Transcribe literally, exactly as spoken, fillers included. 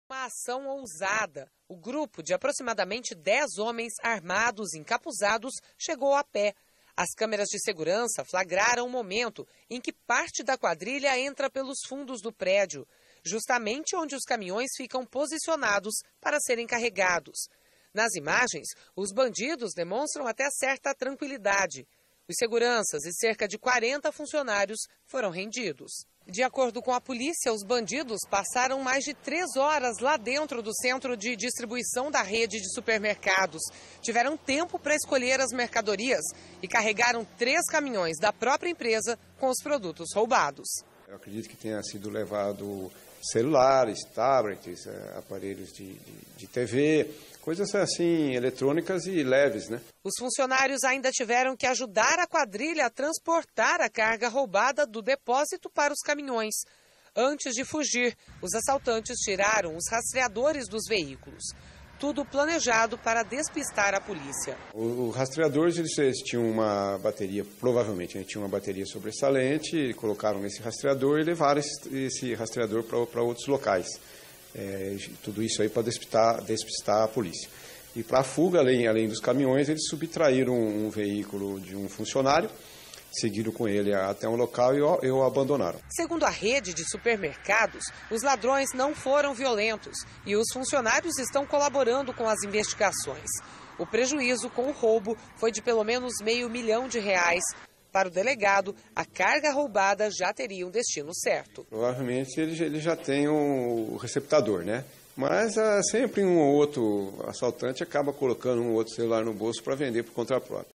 Uma ação ousada. O grupo, de aproximadamente dez homens armados e encapuzados, chegou a pé. As câmeras de segurança flagraram o momento em que parte da quadrilha entra pelos fundos do prédio, justamente onde os caminhões ficam posicionados para serem carregados. Nas imagens, os bandidos demonstram até certa tranquilidade. Os seguranças e cerca de quarenta funcionários foram rendidos. De acordo com a polícia, os bandidos passaram mais de três horas lá dentro do centro de distribuição da rede de supermercados. Tiveram tempo para escolher as mercadorias e carregaram três caminhões da própria empresa com os produtos roubados. Eu acredito que tenha sido levado celulares, tablets, aparelhos de, de, de T V, coisas assim eletrônicas e leves, né? Os funcionários ainda tiveram que ajudar a quadrilha a transportar a carga roubada do depósito para os caminhões. Antes de fugir, os assaltantes tiraram os rastreadores dos veículos. Tudo planejado para despistar a polícia. Os rastreadores, eles, eles tinham uma bateria, provavelmente, né, tinham uma bateria sobressalente, colocaram nesse rastreador e levaram esse, esse rastreador para outros locais. É, tudo isso aí para despistar, despistar a polícia. E para a fuga, além, além dos caminhões, eles subtraíram um, um veículo de um funcionário, seguiram com ele até um local e o, e o abandonaram. Segundo a rede de supermercados, os ladrões não foram violentos e os funcionários estão colaborando com as investigações. O prejuízo com o roubo foi de pelo menos meio milhão de reais. Para o delegado, a carga roubada já teria um destino certo. Provavelmente ele, ele já tem o receptador, né? Mas ah, sempre um ou outro assaltante acaba colocando um ou outro celular no bolso para vender por conta própria.